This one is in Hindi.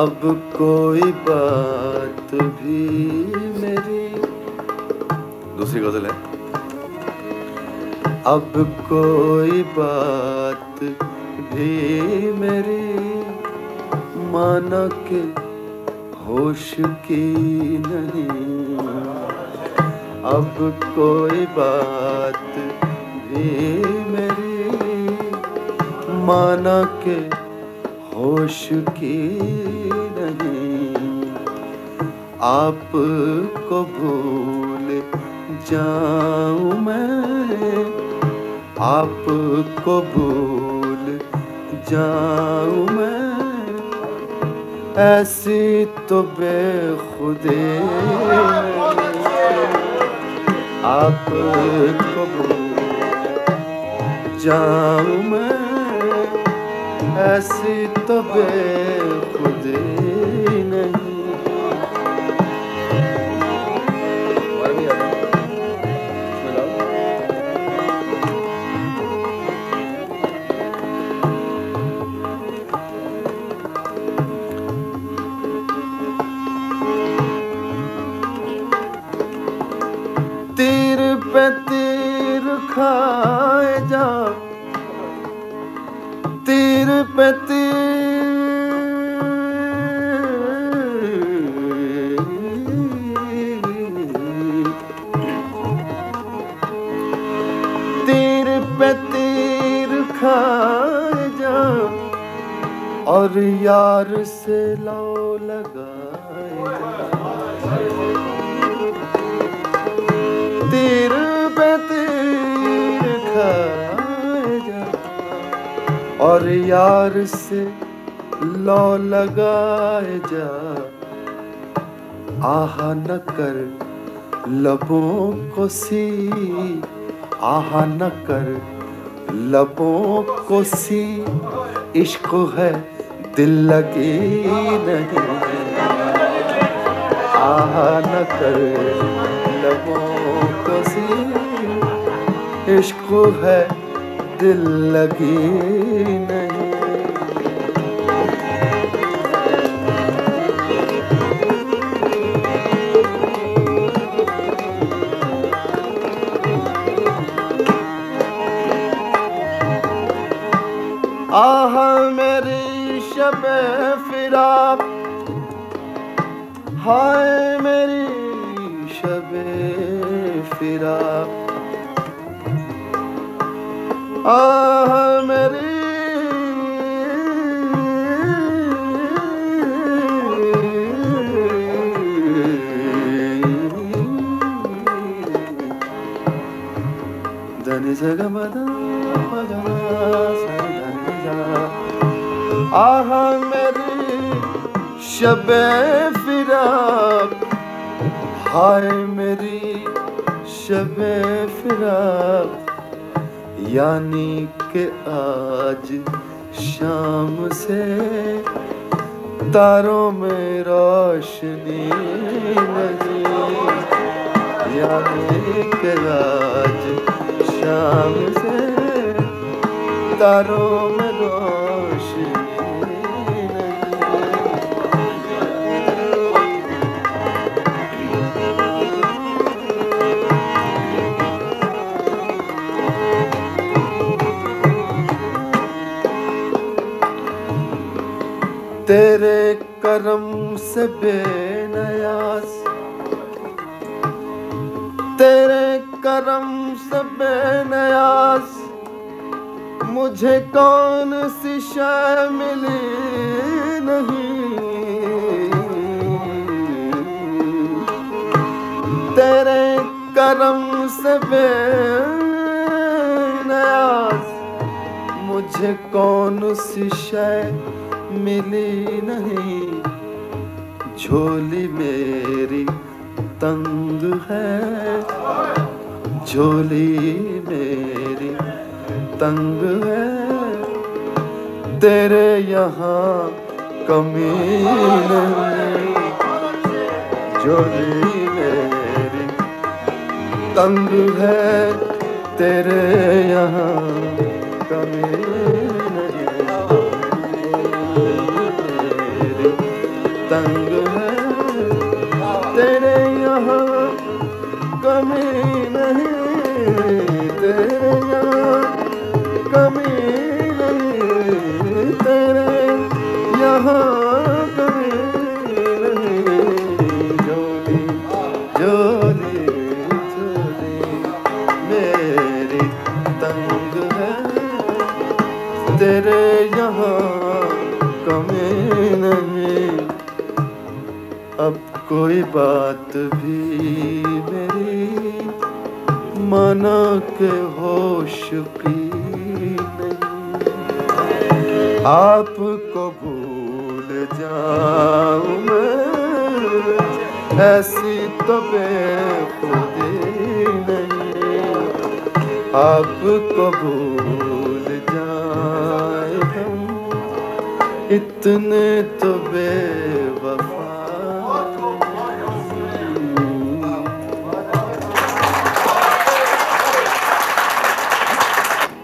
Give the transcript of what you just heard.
अब कोई बात भी मेरी, दूसरी गजल है। अब कोई बात भी मेरी माना के होश की नहीं। अब कोई बात भी मेरी माना के होश की नहीं। आपको भूल जाऊं मैं, आपको भूल जाऊं मैं, ऐसी तो बेखुदी। आपको भूल जाऊं मैं, ऐसी तो बेखुदी नहीं। तीर पे तीर खाए जा, तीर पे तीर, तीर पे तीर खाए जा और यार से लो लगाए जा। तीर पे तीर खाए जा और यार से लो लगाए जा। आहा न कर लबों को सी, आहा न कर लबों को सी, इश्क है दिल लगी नहीं। आहा न कर लबों को सी, इश्क है दिल लगी नहीं। आह मेरी शबे फिराक, हाय मेरी शबे फिराक, आह मेरी धनी जगमदा आह मेरी शबे फिराक, हाय मेरी शबे फिराक। यानी कि आज शाम से तारों में रोशनी नहीं। यानी कि आज शाम से तारों में रोशनी तेरे करम से बेनयाज, तेरे करम से बेनयाज, मुझे कौन सी शय मिली नहीं। तेरे करम से बेनयाज, मुझे कौन सी शय मिली नहीं। झोली मेरी तंग है, झोली मेरी तंग है, तेरे यहाँ कमी नहीं। झोली मेरी तंग है, तेरे यहाँ कमी नहीं। तंग है तेरे यहाँ कमी नहीं, तेरे यहाँ कमी नहीं, तेरे यहाँ कमी नहीं। जोली जोली जोली मेरी तंग है तेरे यहाँ कमी नहीं। अब कोई बात भी मेरी माना के होश की नहीं। आपको भूल जाऊं मैं ऐसी तो बेखुदी नहीं। आपको भूल जाए हम इतने तो